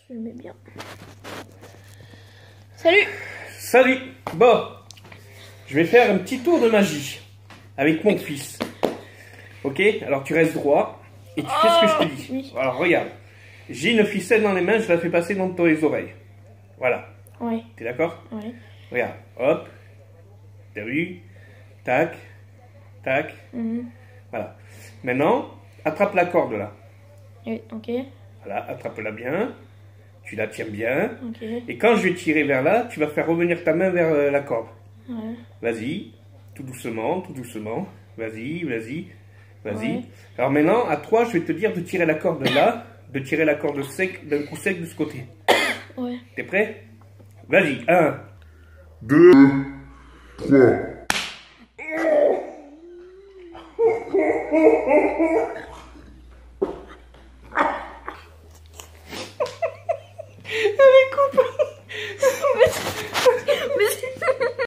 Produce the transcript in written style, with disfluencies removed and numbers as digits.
Je mets bien. Salut! Salut! Bon, je vais faire un petit tour de magie avec mon fils. Ok? Alors tu restes droit et tu fais ce que je te dis. Oui. Alors regarde, j'ai une ficelle dans les mains, je la fais passer dans les oreilles. Voilà. Ouais. T'es d'accord? Ouais. Regarde, hop. T'as vu? Tac, tac. Voilà. Maintenant, attrape la corde là. Oui, ok. Voilà, attrape-la bien. Tu la tiens bien. Ok. Et quand je vais tirer vers là, tu vas faire revenir ta main vers la corde. Ouais. Vas-y, tout doucement, tout doucement. Vas-y, vas-y, vas-y. Ouais. Alors maintenant, à 3, je vais te dire de tirer la corde là, de tirer la corde sec, d'un coup sec de ce côté. Ouais. T'es prêt? Vas-y, 1, 2, 3.